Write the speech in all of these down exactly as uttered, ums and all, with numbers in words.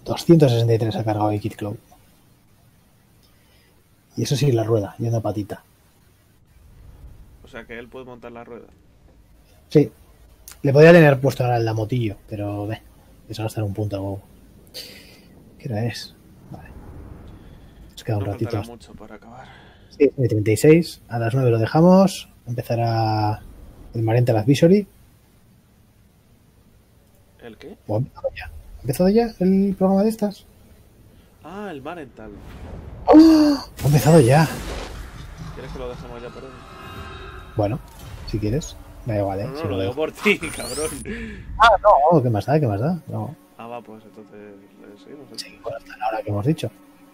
doscientos sesenta y tres ha cargado el Kid Cloud. Y eso sí, la rueda, yendo a patita. O sea que él puede montar la rueda. Sí. Le podría tener puesto ahora el la motillo, pero ve, es gastar un punto a huevo. ¿Qué hora es? Vale. Nos queda un No ratito. faltará mucho para acabar. Sí, treinta y seis. A las nueve lo dejamos. Empezará el Marental Advisory. ¿El qué? ¿O ha empezado ya? ¿Ha empezado ya el programa de estas? Ah, el Marental. ¡Oh! Ha empezado ya. ¿Quieres que lo dejemos ya por hoy? Bueno, si quieres. Da igual, ¿eh? No, no, si lo lo digo dejo. por ti, cabrón. Ah, no, ¿qué más da? ¿Qué más da? No. Ah, va, pues entonces le seguimos. ¿Eh? Sí, bueno, hasta la hora que hemos dicho.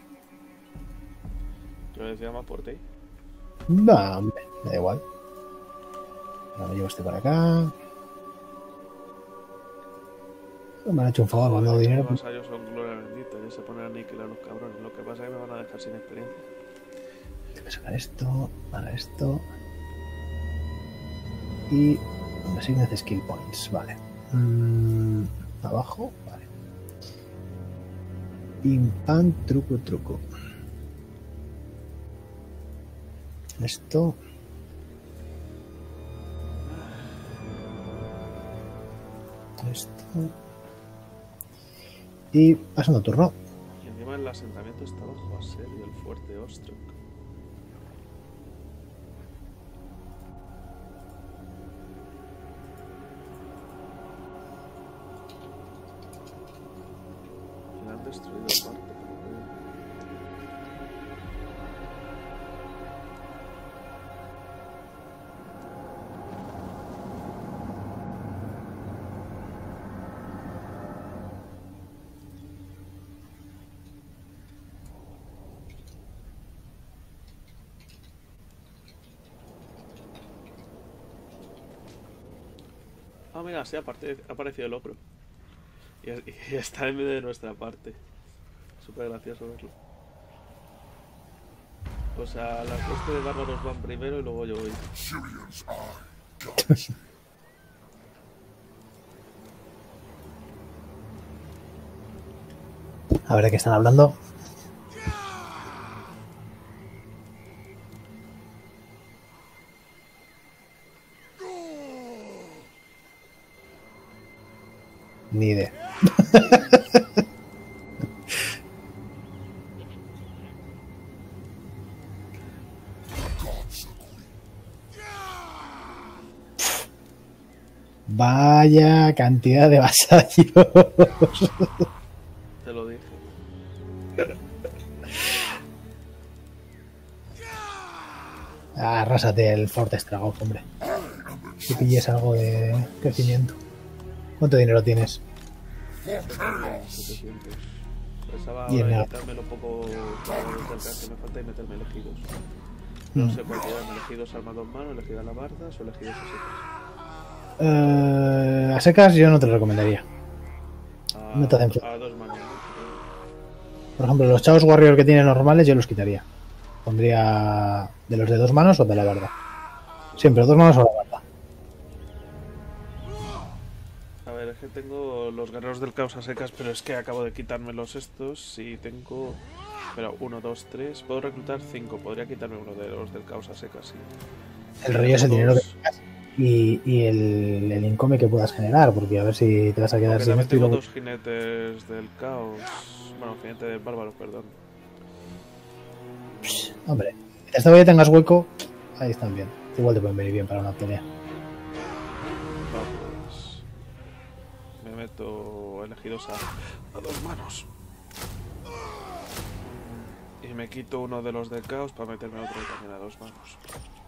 Yo le decía más por ti. Va, hombre, da igual. Ahora me llevo este para acá. Me han hecho un favor, me han dado dinero. Los vasallos son gloria bendita, ya se ponen a aniquilar los cabrones. Lo que pasa es que me van a dejar sin experiencia. Tengo que sacar esto, para esto. Y me asignas skill points, vale. Mm, abajo, vale. Pim pam, truco, truco. Esto. Esto. Y pasando turno. Y encima el asentamiento está bajo asedio, el fuerte Ostrok. Y han destruido parte, como veo. Ah, mira, sí, aparte, ha aparecido el ogro. Y, y está en medio de nuestra parte. Súper gracioso verlo. O sea, las costes de bárbaros van primero y luego yo voy. A ver de qué están hablando. Ni idea. Vaya cantidad de vasallos. Te lo dije. Ah, arrásate el Forte Estragón, hombre. Que pilles algo de crecimiento. ¿Cuánto dinero tienes? setecientos. Pensaba Y en ahora nada. quitarme lo poco cerca que me falta y meterme elegidos. No Mm. sé cuál quedan, elegidos armas dos manos, elegidas alabardas o elegidos a secas. Eh, a secas yo no te lo recomendaría. A, No te hacen falta. a dos manos. Por ejemplo, los Chaos Warrior que tienes normales yo los quitaría. Pondría de los de dos manos o de la barda. Siempre dos manos o la barda. A ver, es que tengo los guerreros del caos a secas, pero es que acabo de quitármelos estos y tengo... Pero uno, dos, tres... Puedo reclutar cinco. Podría quitarme uno de los del caos a secas, sí. El rollo es el dinero que tengas y, y el, el income que puedas generar, porque a ver si te vas a quedar Porque sin también esto y tengo luego... dos jinetes del caos. Bueno, jinete del bárbaro, perdón. Hombre, esta vez tengas hueco, ahí están bien. Igual te pueden venir bien para una pelea. Va, pues... Me meto elegidos a, a dos manos. Y me quito uno de los del caos para meterme otro también a dos manos.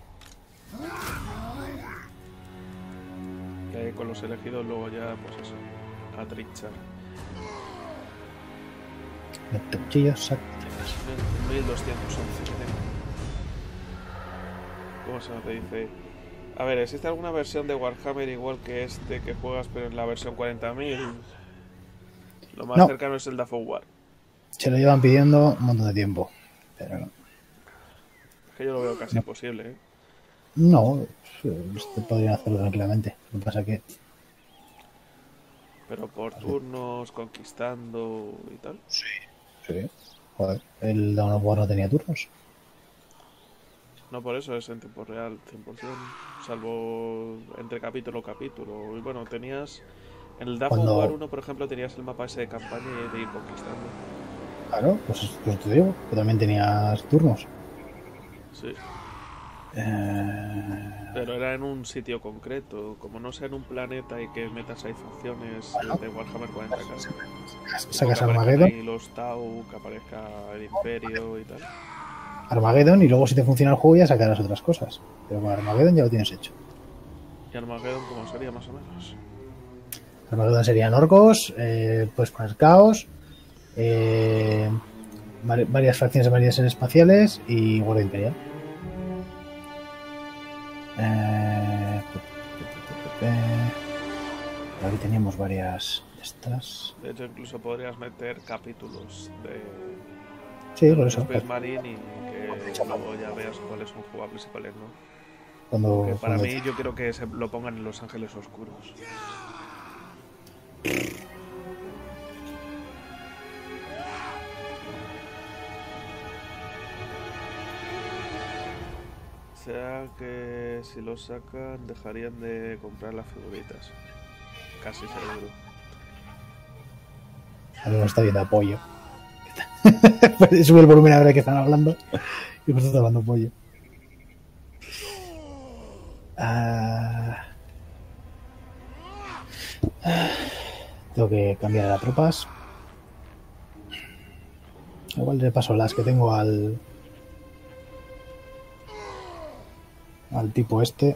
Y ahí con los elegidos luego ya, pues eso, a trinchar. Mete cuchillos, saca. mil doscientos once. ¿Cómo se te dice? A ver, ¿existe alguna versión de Warhammer igual que este que juegas pero en la versión cuarenta mil? Lo más No. cercano es el Daft of War. Se lo llevan pidiendo un montón de tiempo, pero no. Es que yo lo veo casi No. imposible, ¿eh? No, se podrían hacerlo tranquilamente. Lo que pasa que Pero por turnos, conquistando y tal. Sí, sí. Joder, el Dawn of War no tenía turnos. No, por eso es en tiempo real, cien por ciento. Salvo entre capítulo a capítulo. Y bueno, tenías... En el Dawn of Cuando- War uno, por ejemplo, tenías el mapa ese de campaña y de ir conquistando. Claro, pues, pues te digo, que también tenías turnos. Sí. Eh, Pero era en un sitio concreto. Como no sea en un planeta y que metas ahí facciones Bueno. de Warhammer cuarenta K. Sacas Que aparezcan Armageddon, ahí los Tau, que aparezca el Imperio y tal. Armageddon y luego si te funciona el juego ya sacarás otras cosas. Pero con Armageddon ya lo tienes hecho. Y Armageddon, ¿cómo sería más o menos? Armageddon serían orcos, eh, puedes poner caos, eh, vari- varias facciones de varias espaciales y Guardia Imperial. Eh, pe- pe- pe- pe- aquí teníamos varias de estas. De hecho, incluso podrías meter capítulos de, Sí, de por los eso. Space Marine y que luego ya veas cuáles son jugables y cuáles no. Cuando, Que para cuando- mí yo creo que se lo pongan en Los Ángeles Oscuros. O sea que si lo sacan dejarían de comprar las figuritas. Casi seguro. Alguno está viendo apoyo. Sube el volumen a ver de qué están hablando. Y pues está hablando pollo. Ah, ah, tengo que cambiar a tropas. Igual le paso las que tengo al al tipo este.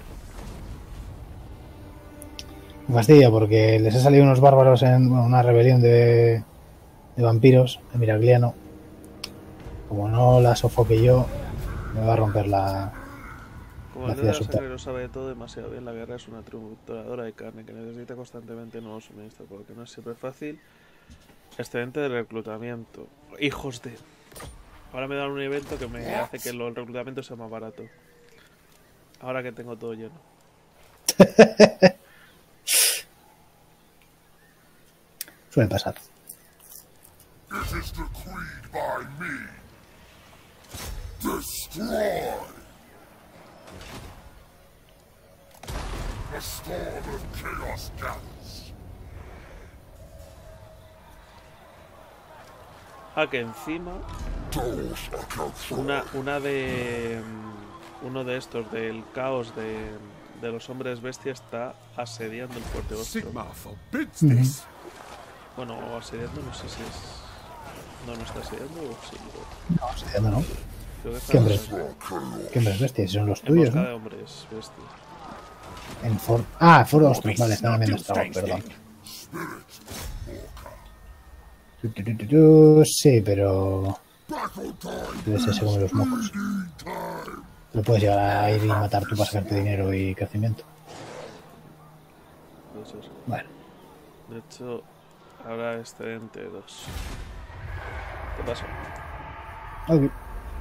Me fastidia porque les ha salido unos bárbaros en bueno, una rebelión de, de vampiros de Miragliano. Como no la sofoque yo, me va a romper la, Como la el ciudad de la subterránea. sangre lo sabe de todo demasiado bien, la guerra es una trituradora de carne que necesita constantemente nuevos suministros, porque no es siempre fácil. Excedente de reclutamiento. Hijos de... Ahora me dan un evento que me hace que el reclutamiento sea más barato. Ahora que tengo todo lleno. Suele pasar. It is decreed by me. Destroy! The storm of chaos gathers. Ah, que encima Those account for una, una de... mm, Uno de estos, del caos de, de los hombres bestia, está asediando el fuerte Ostro. Sigma forbids this. Bueno, o asediando, no sé si es... No, no está asediando o sí. No, estoy dando, ¿no? Creo que está ¿Qué hombres? For ¿Qué hombres bestias? Son los en tuyos, busca ¿no? de hombres bestia. En For... Ah, For Ostros, vale, están viendo Estragos, perdón. Tu, tu, tu, tu, tu, sí, pero... battle time. Debe ser según los mocos. Bleeding time. Lo puedes llegar a ir y matar tú para sacarte dinero y crecimiento. Puede ser. Bueno, De hecho, habrá excedente dos. ¿Qué pasa? ok.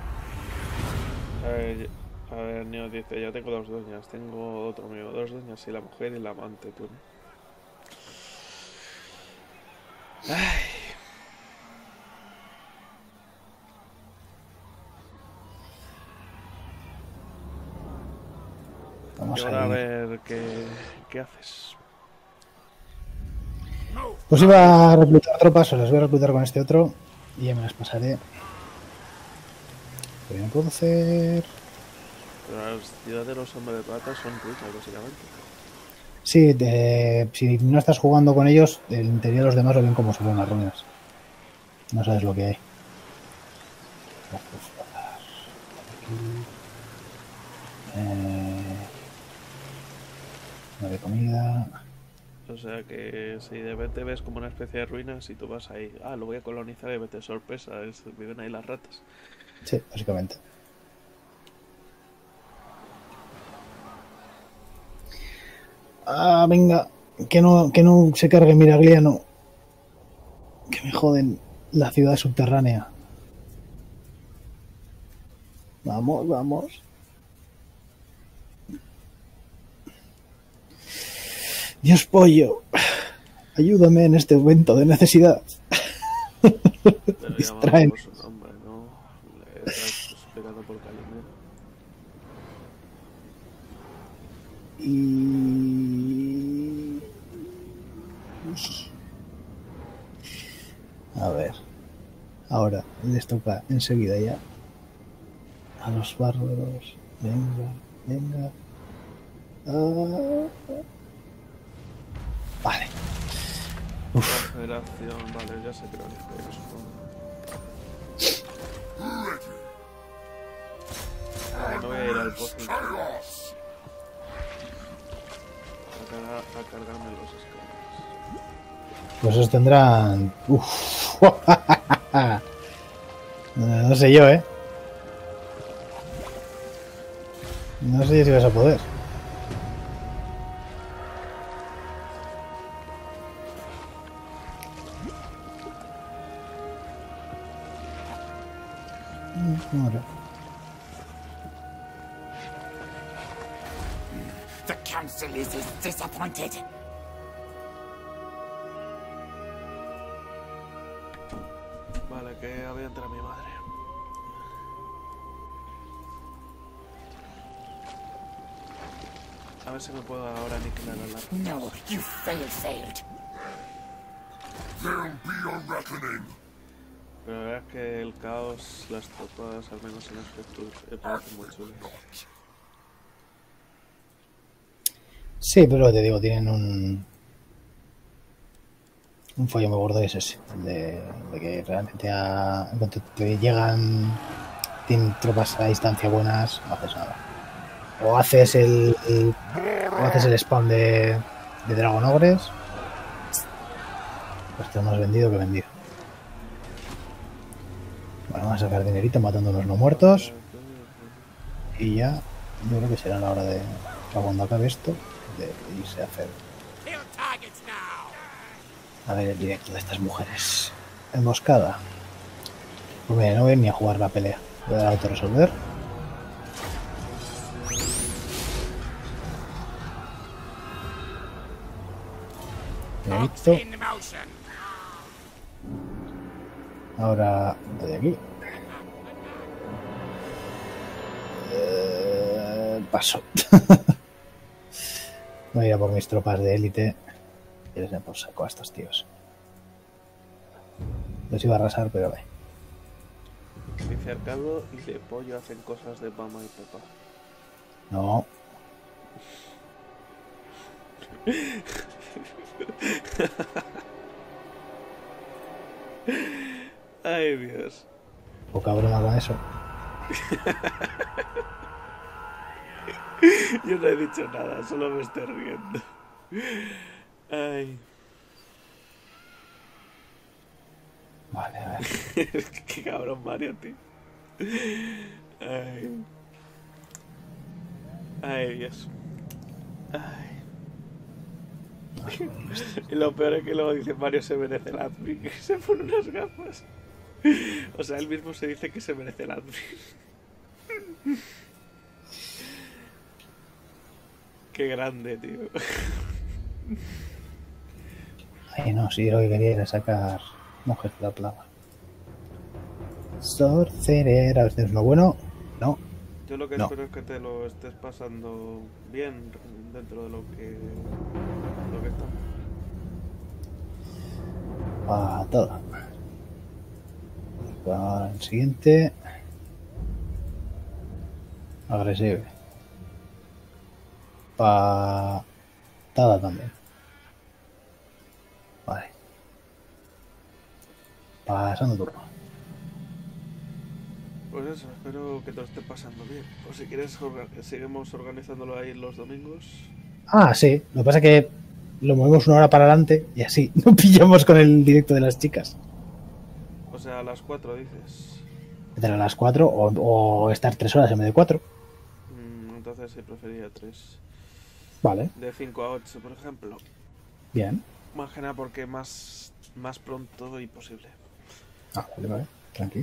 A ver, a ver, Neo dice, ya tengo dos dueñas, tengo otro mío, dos dueñas y la mujer y la amante, tú. Ay. Y Vamos ahora a a ir. ver qué, qué haces. Pues iba a reclutar tropas, o las voy a reclutar con este otro y ya me las pasaré. Pero no puedo hacer... Pero las ciudades de los hombres de plata son ruinas, básicamente. Sí, de- si no estás jugando con ellos, el interior de los demás lo ven como si fueran las ruinas. No sabes lo que hay. Eh, no de comida. O sea que si de repente ves como una especie de ruinas y tú vas ahí, ah, lo voy a colonizar y vete sorpresa, es- viven ahí las ratas. Sí, básicamente. Ah, venga, que no, que no se cargue Miragliano. Que me joden la ciudad subterránea. Vamos, vamos. Dios pollo. Ayúdame en este momento de necesidad. Pero Distraen. llamamos su nombre, ¿no? Le estás explicando por Calimero. Y... A ver. Ahora les toca enseguida ya a los bárbaros. Venga, venga. Ah. Vale. Uf. Confederación, vale, ya se creó el imperio, supongo. Ay, no voy a ir al pozo a, cargar, a cargarme los escalones. Pues esos tendrán... Uf. No sé yo, ¿eh? No sé si vas a poder. Ahora. The council is is disappointed. Vale, que había entrado mi madre. A ver si me puedo ahora aniquilar a la... No, you failed, failed. There'll be a reckoning. Pero la verdad es que el caos, las tropas, al menos en aspecto, me parece muy chulo. Sí, pero te digo, tienen un... Un fallo muy gordo, es ese. De, de que realmente a, en cuanto te llegan... Tienen tropas a distancia buenas, no haces nada. O haces el... el o haces el spawn de, de Dragon Ogres. Pues te más vendido que vendido. Bueno, vamos a sacar dinerito matando a los no muertos. Y ya, yo creo que será la hora de, cuando acabe esto, de irse a hacer. A ver el directo de estas mujeres. Emboscada. Pues mira, no voy ni a jugar la pelea. Voy a dar a autorresolver. Directo. Ahora de aquí. Eh, paso. Voy a ir a por mis tropas de élite. Y les den por saco a estos tíos. Los iba a arrasar, pero ve. Dice Arcado y de pollo hacen cosas de mamá y papá. No. Ay, Dios. Poca broma con eso. Yo no he dicho nada, solo me estoy riendo. Ay. Vale, a ver. Qué cabrón Mario, tío. Ay. Ay, Dios. Ay. Y lo peor es que luego dice Mario se merece el admin, que se pone unas gafas. O sea, él mismo se dice que se merece el admin. Qué grande, tío. Ay, no, sí, lo que quería era sacar Mujer de la Plaga. Sorcerer, a ver si tienes uno bueno. No. Yo lo que No. espero es que te lo estés pasando bien dentro de lo que lo que está. Para todo. Para el siguiente. Agresivo. Patada también. Vale. Pasando turno. Pues eso, espero que te lo estés pasando bien. O si quieres, orga- seguimos organizándolo ahí los domingos. Ah, sí. Lo que pasa es que lo movemos una hora para adelante y así no pillamos con el directo de las chicas. O sea, a las cuatro dices. Entre las cuatro o, o estar tres horas en vez de cuatro. Mm, entonces sí, preferiría tres. Vale, De cinco a ocho, por ejemplo. bien. Más que nada porque más, más pronto y posible. Ah, vale, vale. Tranqui.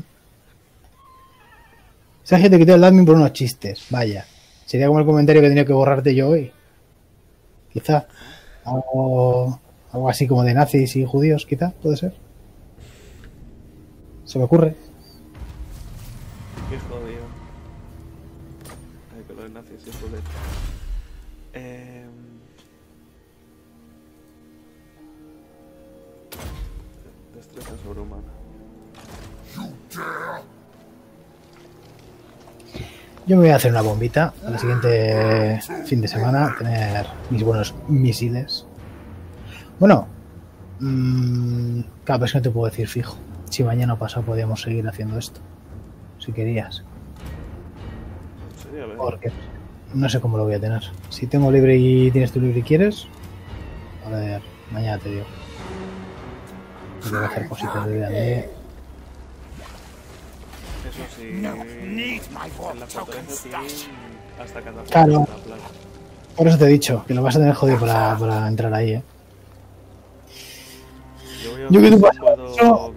Sergio te quitó el admin por unos chistes. Vaya. Sería como el comentario que tenía que borrarte yo hoy. Quizá. Algo, Algo así como de nazis y judíos, quizá, puede ser. Se me ocurre. Qué jodido. Ay, que lo de nazis es joder. Eh... Destreza sobrehumana. Yo me voy a hacer una bombita al siguiente fin de semana, tener mis buenos misiles. Bueno, mmm, claro, es que no te puedo decir fijo. Si mañana o pasado podíamos seguir haciendo esto, si querías. Sería ver. Porque no sé cómo lo voy a tener. Si tengo libre y tienes tu libre y quieres, a ver, mañana te digo. Tengo que hacer cositas de D and D. Eso sí, No, need my en warp la token fortaleza tienen stash. hasta catorce Claro. la plaga. Por eso te he dicho, que lo vas a tener jodido para, para entrar ahí, ¿eh? Yo voy a Yo que ver te si paso, puedo... yo-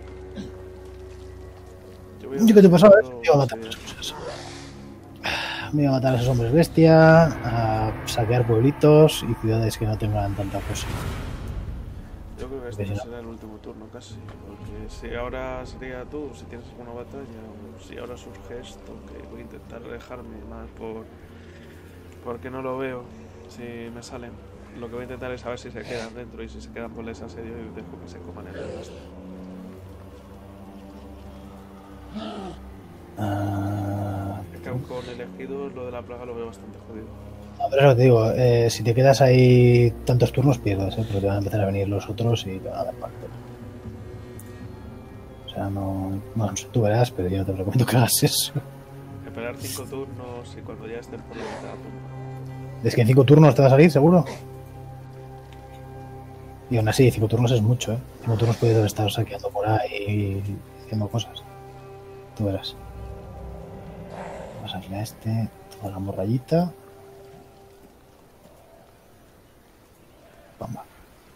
Yo voy a Yo ver que te si paso a ver, puedo- me iba a matar sí. las cosas. Me iba a matar a esos hombres bestia, a saquear pueblitos y ciudades que no tengan tanta cosa. Yo creo que este Porque si no- será el último turno casi, porque si ahora sería tú, si tienes alguna batalla, o si ahora surge esto, que voy a intentar alejarme más por porque no lo veo, si me salen. Lo que voy a intentar es saber si se quedan dentro y si se quedan pues les asedio y dejo que se coman el resto. Ah, Es que aun con elegidos lo de la plaga lo veo bastante jodido. no, pero eso te digo, eh, si te quedas ahí tantos turnos pierdes, ¿eh? Porque te van a empezar a venir los otros y te van a dar pacto. O sea, no, no sé, tú verás, pero yo no te recomiendo que hagas eso. Esperar cinco turnos y cuando ya estén por la mitad, pues, Es que en cinco turnos te va a salir, seguro. Y aún así, cinco turnos es mucho, ¿eh? Cinco turnos puedes estar saqueando por ahí y haciendo cosas. Tú verás. Vamos a darle a este, toda la morrayita. Pamba.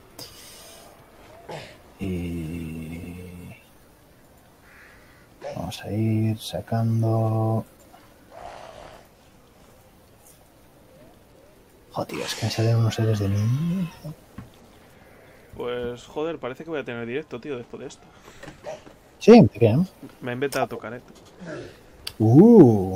Y vamos a ir sacando. Joder, es que me salen unos seres de niño. pues joder, parece que voy a tener directo, tío, después de esto. Sí, ¿de qué? Me he inventado tocar esto. Uh.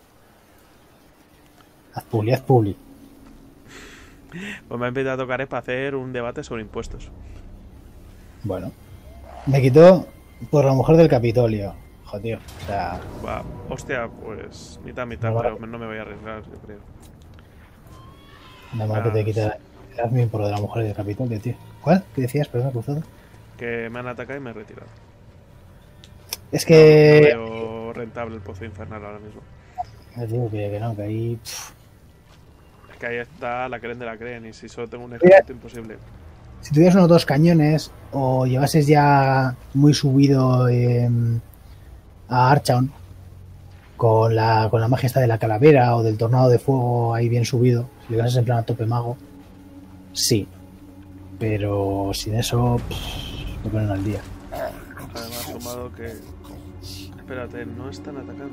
Haz publi, haz publi. Pues me he inventado a tocar para hacer un debate sobre impuestos. Bueno. Me quitó por la mujer del Capitolio. Joder, o sea, Va, hostia, pues mitad, mitad, Vale. pero no me voy a arriesgar, yo creo. nada más que Ah, te quita el admin por lo de la mujer del Capitolio, tío. ¿Cuál? ¿Qué decías? Perdón, cruzado. Que me han atacado y me he retirado. Es No que. veo rentable el pozo infernal ahora mismo. Ya digo que, que no, que ahí. Pff. Es que ahí está la creen de la creen y si solo tengo un ejército imposible. Si tuvieras unos dos cañones o llevases ya muy subido eh, a Archaon con la, con la magia esta de la calavera o del tornado de fuego ahí bien subido, si le llevases en plan a tope mago, sí. Pero sin eso, pff, lo ponen al día. Además, sumado que... Espérate, no están atacando.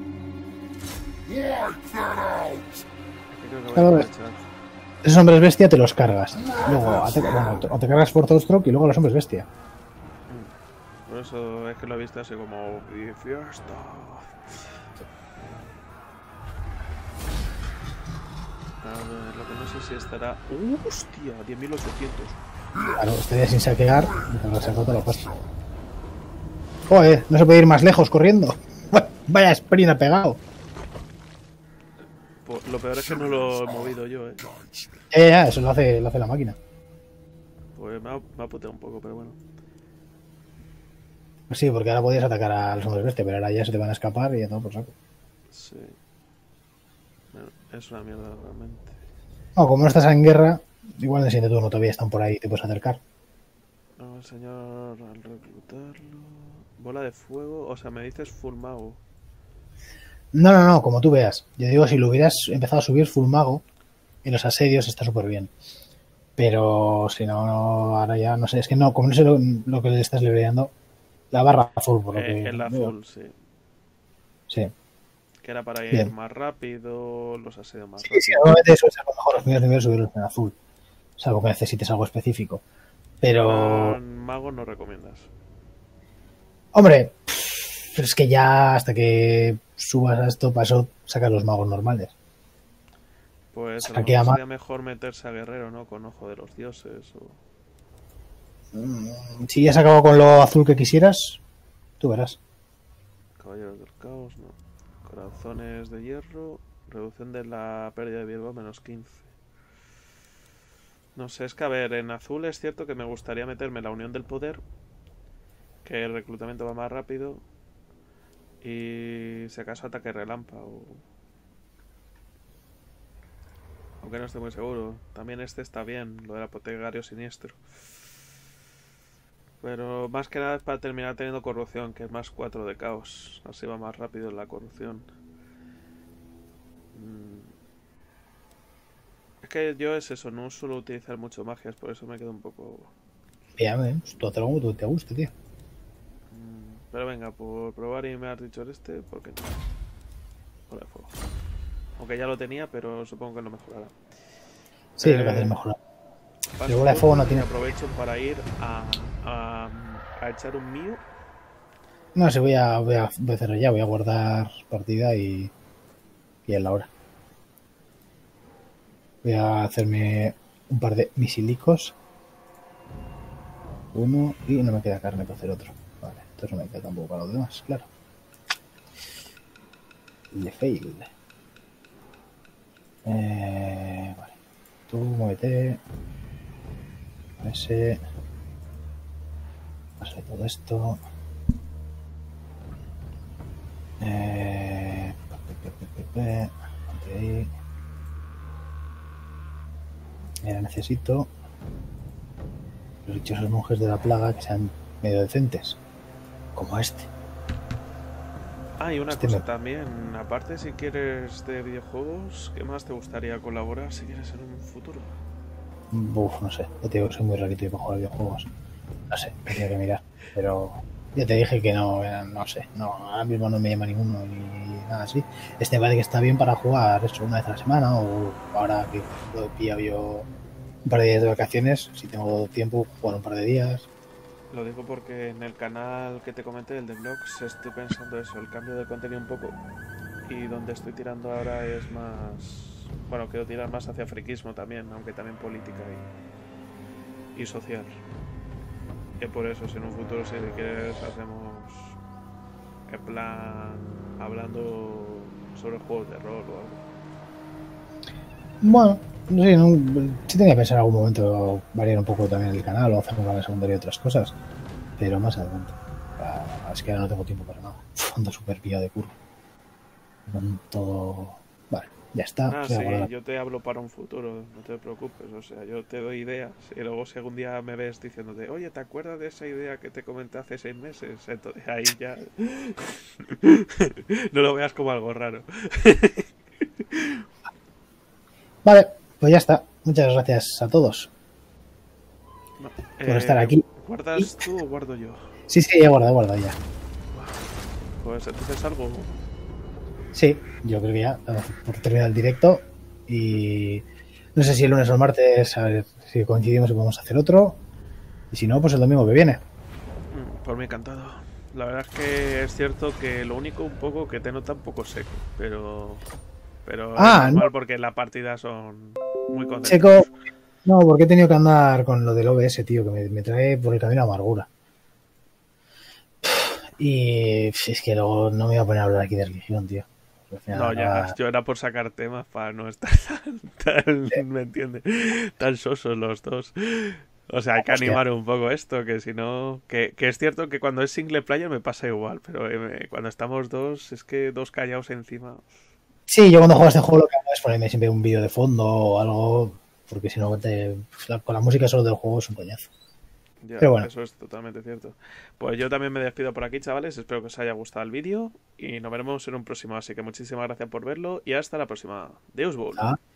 Wipe that out! Es que creo que voy Claro, a ves. aprovechar. Esos hombres bestia te los cargas. Luego, te, bueno, o te cargas por Stroke y luego los hombres bestia. Por eso es que lo he visto así como... ¡Y fiesta! A ver, lo que no sé si estará... ¡Uh, ¡Hostia! diez mil ochocientos. Claro, estaría sin saquear y te lo sacó toda la pasta. Joder, no se puede ir más lejos corriendo. Vaya sprint ha pegado. Pues lo peor es que no lo he movido yo, eh. Ya, ya, ya, eso lo hace, lo hace la máquina. Pues me ha, me ha puteado un poco, pero bueno. Pues sí, porque ahora podías atacar a los hombres bestia, pero ahora ya se te van a escapar y ya todo por saco. Sí. Bueno, es una mierda realmente. No, como no estás en guerra, igual en el siguiente turno todavía están por ahí y te puedes acercar. No, el señor, al reclutarlo... Bola de fuego, o sea, me dices full mago. No, no, no, como tú veas. Yo digo, si lo hubieras empezado a subir full mago, en los asedios está súper bien. Pero si no, no, ahora ya no sé, es que no, como no sé lo, lo que le estás leveleando, la barra azul, por lo Eh, que el veo. azul, sí. Sí. Que era para ir Bien. más rápido, los asedios más Sí, rápido. sí, normalmente eso es a lo mejor los primeros niveles subirlos en azul. Salvo que necesites algo específico. Pero, Con magos no recomiendas. hombre, pero es que ya hasta que subas a esto, para eso sacas los magos normales. Pues a lo Saque mejor a ma- sería mejor meterse a guerrero, ¿no? Con ojo de los dioses o... Mm, Si ya has acabado con lo azul que quisieras, tú verás. Caballeros del caos, no. Corazones de hierro. Reducción de la pérdida de Virgo menos quince. No sé, es que a ver, en azul es cierto que me gustaría meterme la unión del poder, que el reclutamiento va más rápido, y si acaso ataque relámpago. Aunque no estoy muy seguro. También este está bien, lo del apotecario siniestro. Pero más que nada es para terminar teniendo corrupción, que es más cuatro de caos. Así va más rápido la corrupción. Mm. Es que yo es eso, no suelo utilizar mucho magias, por eso me quedo un poco... Ya, eh, pues tú haz algo que te guste, tío. Mm, Pero venga, por probar y me has dicho este, ¿por qué no? Bola de fuego. Aunque ya lo tenía, pero supongo que lo mejorará. Sí, Eh, lo que haces es mejorar. Paso El bola de fuego no tiene- y aprovecho para ir a, a, a echar un mío. No sé, voy a, voy a, voy a cerrar ya, voy a guardar partida y, y es la hora. Voy a hacerme un par de misilicos. Uno y no me queda carne para hacer otro. Vale, entonces no me queda tampoco para los demás, claro. Le fail. Eh, vale. Tú muévete. Ese. Pasa de todo esto. Eh, pe, pe, pe, pe, pe. Ponte ahí. Mira, necesito los dichosos monjes de la plaga que sean medio decentes, como este. Ah, y una Este cosa me- también, aparte si quieres de videojuegos, ¿qué más te gustaría colaborar si quieres en un futuro? Uf, no sé, yo te digo que soy muy rarito para jugar videojuegos. No sé, tendría que mirar. Pero ya te dije que no, eh, no sé, no, ahora mismo no me llama ninguno ni nada así. Este vale que está bien para jugar eso una vez a la semana o ahora que lo he pillado yo un par de días de vacaciones, si tengo tiempo, jugar un par de días. Lo digo porque en el canal que te comenté, el de vlogs, estoy pensando eso, el cambio de contenido un poco. Y donde estoy tirando ahora es más... Bueno, quiero tirar más hacia friquismo también, aunque también política y, y social. Y por eso, si en un futuro, si quieres, hacemos en plan hablando sobre juegos de rol o algo. Bueno, no sé, no, sí tenía que pensar en algún momento variar un poco también el canal o hacer un canal secundario y otras cosas, pero más adelante. Ah, es que ahora no tengo tiempo para nada. Ando súper pillado de curro. Con todo. Vale, ya está. Ah, Voy a sí, guardar. yo te hablo para un futuro, no te preocupes, o sea, yo te doy ideas y luego si algún día me ves diciéndote, oye, ¿te acuerdas de esa idea que te comenté hace seis meses? Entonces ahí ya no lo veas como algo raro. Vale, pues ya está. Muchas gracias a todos Eh, por estar aquí. ¿Guardas tú o guardo yo? Sí, sí, ya guarda, guarda ya. Pues entonces algo... Sí, yo creo que ya, por terminar el directo. Y no sé si el lunes o el martes, a ver si coincidimos y podemos hacer otro. Y si no, pues el domingo que viene. Por mí encantado. La verdad es que es cierto que lo único un poco que te nota un poco seco, pero... Pero Ah, es normal no. porque las partidas son muy contentas. Checo. No, porque he tenido que andar con lo del O B S, tío, que me, me trae por el camino amargura. Y es que luego no me iba a poner a hablar aquí de religión, tío. Al final No, ya, acaba- yo era por sacar temas para no estar tan, tan ¿me entiendes? Tan sosos los dos. O sea, hay que Hostia. animar un poco esto, que si no... Que, que es cierto que cuando es single player me pasa igual, pero eh, cuando estamos dos, es que dos callados encima... Sí, yo cuando juego a este juego lo que hago es ponerme siempre un vídeo de fondo o algo, porque si no, te- con la música solo del juego es un coñazo. Ya, Pero bueno. eso es totalmente cierto. Pues yo también me despido por aquí, chavales. Espero que os haya gustado el vídeo y nos veremos en un próximo. Así que muchísimas gracias por verlo y hasta la próxima. Deus Bowl. Ah.